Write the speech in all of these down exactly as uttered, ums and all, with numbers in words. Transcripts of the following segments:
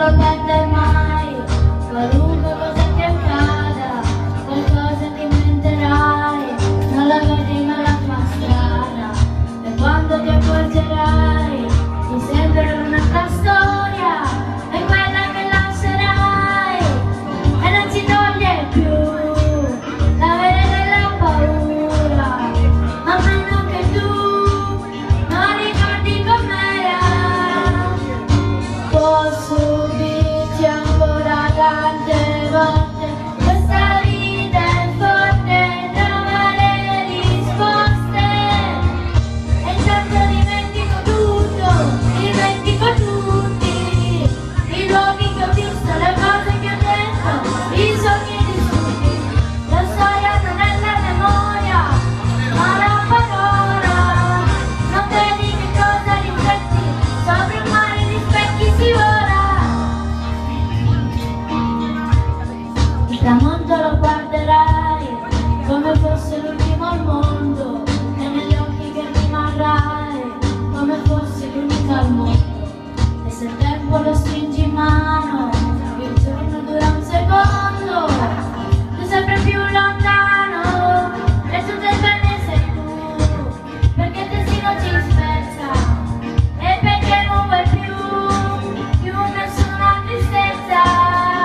arrepenter mai, qualunque cosa ti accada, qualcosa ti inventerai, non la vedi mai la tua strada, e quando ti accorgerai ti sembrerà un'altra storia, è quella che lascerai, e non ci toglie più la vena della paura, a meno che tu non ricordi com'era. Posso dirti ancora tante volte, questa vita è forte, trova le risposte, e intanto dimentico tutto, dimentico tutti i luoghi che ho visto, le cose che ho detto, i sogni distrutti. La storia non è la memoria, ma la parola. Non vedi che cosa rifletti sopra un mare di specchi si vola. Il tramonto lo guarderai come fosse l'ultimo al mondo, e negli occhi che rimarrai come fosse l'unico al mondo. E se il tempo lo stringi in mano, il giorno dura un secondo, tu sempre più lontano, e tutto il bene sei tu, perché il destino ci spezza, e perché non vuoi più, più nessuna tristezza.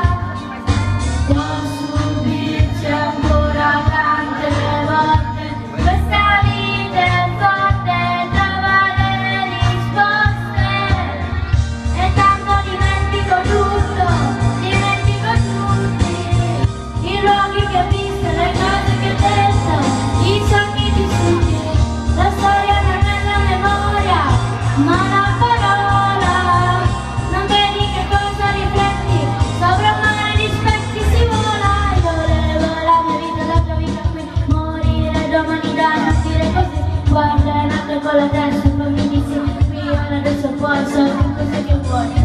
Posso dirci ancora tante volte, questa vita è forte, trova le risposte, e tanto dimentico tutto, dimentico tutti i luoghi che ho visto, le cose che ho detto, i sogni distrutti. La storia non è la memoria, ma la parola. Non vedi che cosa rifletti sopra un mare di specchi si vola. E volevo la mia vita, la tua vita qui, morire domani da non dire così. Guarda, è nato con la testa, poi mi dici qui, ora adesso puoi, so che cosa che vuoi.